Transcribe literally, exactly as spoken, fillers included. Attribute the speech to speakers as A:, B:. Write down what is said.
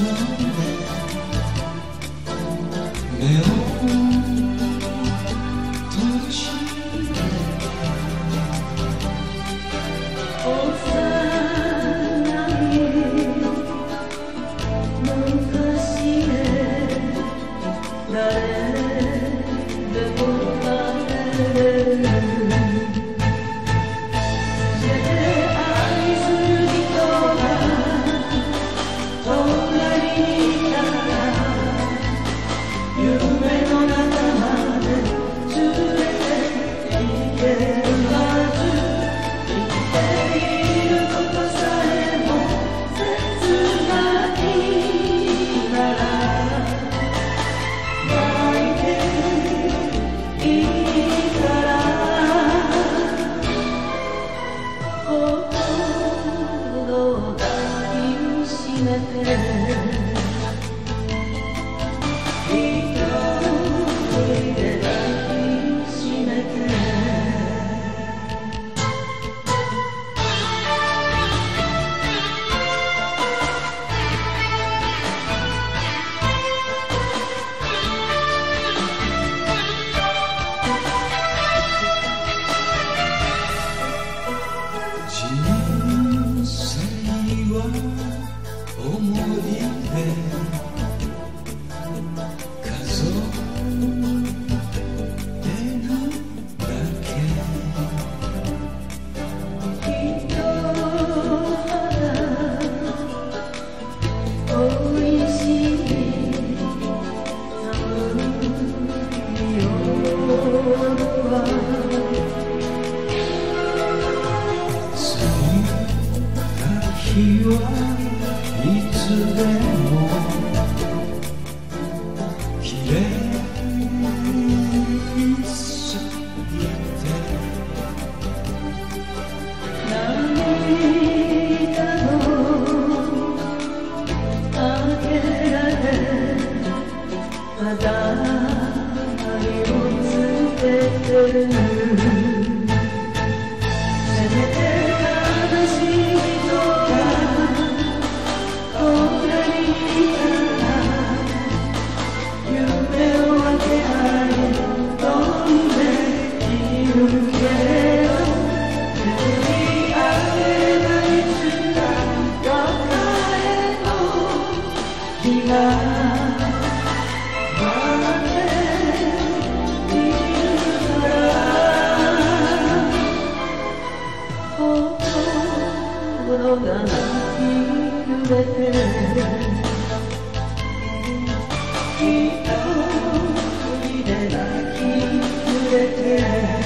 A: 目を閉じて
B: 幼い昔へ誰でも帰れる愛する人が隣にいたら夢の中まで連れて行けるはず生きていることさえも切ないなら泣いていいから心を抱きしめて
A: 人生は思い出数えるだけ
B: 人肌恋しい寒い夜は
A: 日はいつでも綺麗すぎて
B: 涙のかけらで肌をつけてるせめて悲しい人心が泣き揺れて一人で泣き揺れて